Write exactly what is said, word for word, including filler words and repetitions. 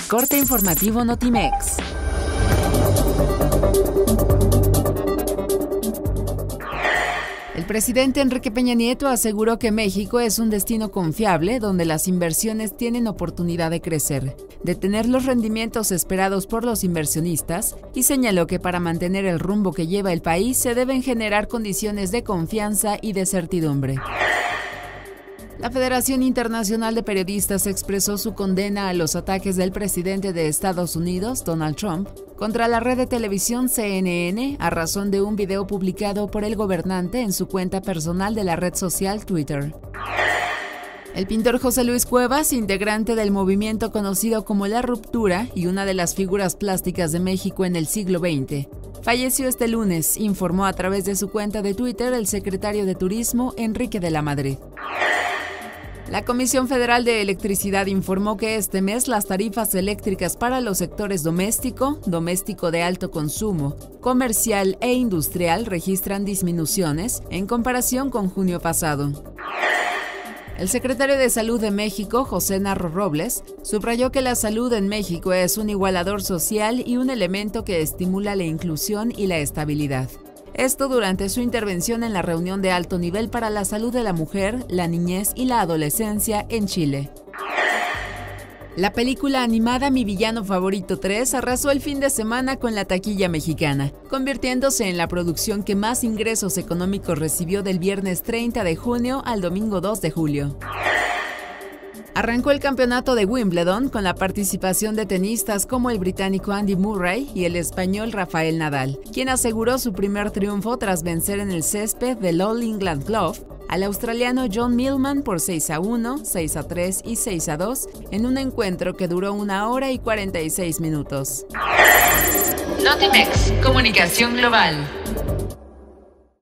Corte informativo Notimex. El presidente Enrique Peña Nieto aseguró que México es un destino confiable donde las inversiones tienen oportunidad de crecer, de tener los rendimientos esperados por los inversionistas, y señaló que para mantener el rumbo que lleva el país se deben generar condiciones de confianza y de certidumbre. La Federación Internacional de Periodistas expresó su condena a los ataques del presidente de Estados Unidos, Donald Trump, contra la red de televisión C N N a razón de un video publicado por el gobernante en su cuenta personal de la red social Twitter. El pintor José Luis Cuevas, integrante del movimiento conocido como La Ruptura y una de las figuras plásticas de México en el siglo veinte, falleció este lunes, informó a través de su cuenta de Twitter el secretario de Turismo, Enrique de la Madrid. La Comisión Federal de Electricidad informó que este mes las tarifas eléctricas para los sectores doméstico, doméstico de alto consumo, comercial e industrial registran disminuciones en comparación con junio pasado. El secretario de Salud de México, José Narro Robles, subrayó que la salud en México es un igualador social y un elemento que estimula la inclusión y la estabilidad. Esto durante su intervención en la reunión de alto nivel para la salud de la mujer, la niñez y la adolescencia en Chile. La película animada Mi Villano Favorito tres arrasó el fin de semana con la taquilla mexicana, convirtiéndose en la producción que más ingresos económicos recibió del viernes treinta de junio al domingo dos de julio. Arrancó el campeonato de Wimbledon con la participación de tenistas como el británico Andy Murray y el español Rafael Nadal, quien aseguró su primer triunfo tras vencer en el césped del All England Club al australiano John Millman por seis a uno, seis a tres y seis a dos en un encuentro que duró una hora y cuarenta y seis minutos. Notimex, comunicación global.